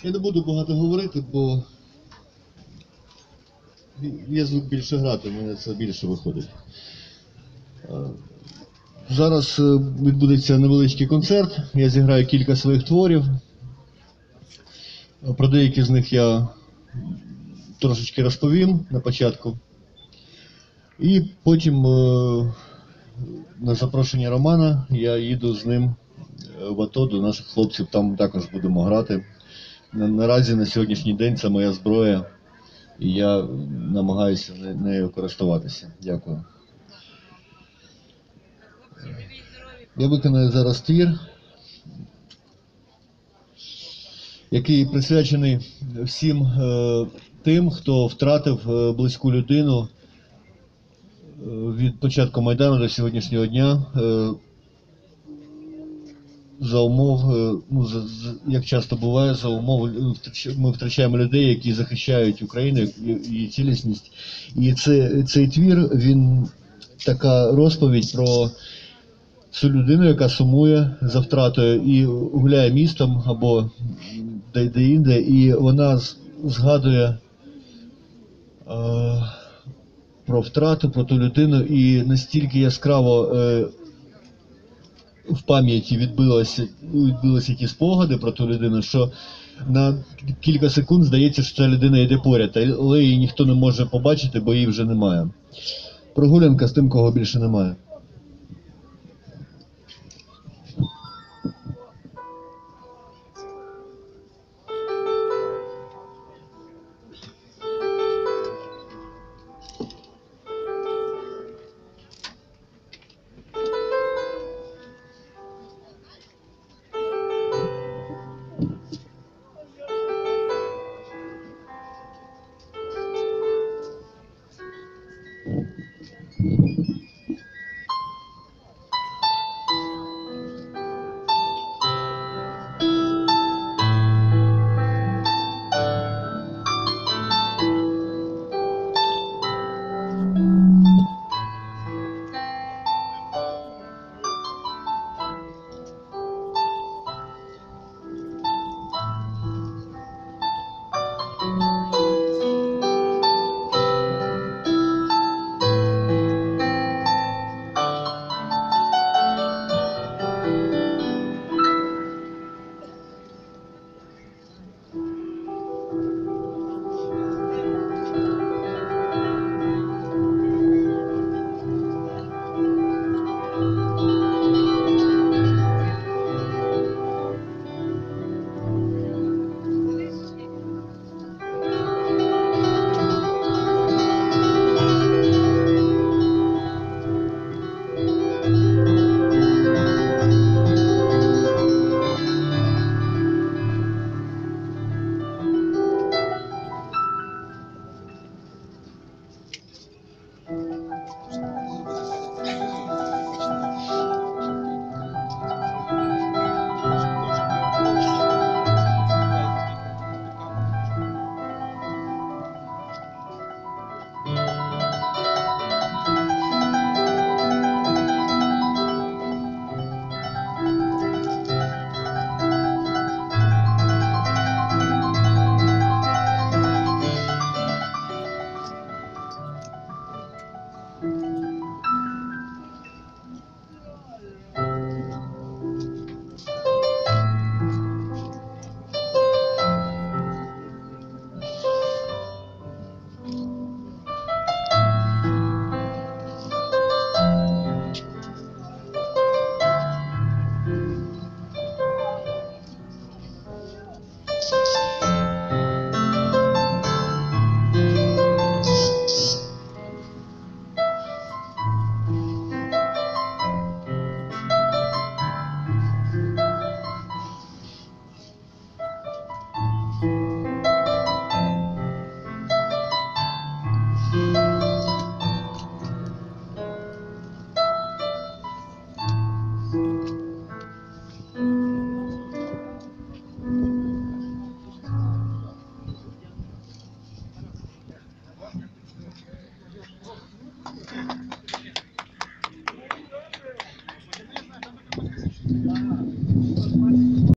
Я не буду багато говорити, бо я звик більше грати, в мене це більше виходить. Зараз відбудеться невеличкий концерт, я зіграю кілька своїх творів. Про деякі з них я трошечки розповім на початку. І потім на запрошення Романа я їду з ним в АТО до наших хлопців, там також будемо грати. Наразі на сьогоднішній день це моя зброя, і я намагаюся нею користуватися. Дякую. Я виконаю зараз твір, який присвячений всім тим, хто втратив близьку людину від початку Майдану до сьогоднішнього дня за умов, як часто буває, за умов, ми втрачаємо людей, які захищають Україну, її цілісність. І цей твір, він така розповідь про цю людину, яка сумує за втратою і гуляє містом або де-інде, і вона згадує про втрату, про ту людину, і настільки яскраво в пам'яті відбилися ті спогади про ту людину, що на кілька секунд здається, що ця людина йде поряд, але її ніхто не може побачити, бо її вже немає. Прогулянка з тим, кого більше немає.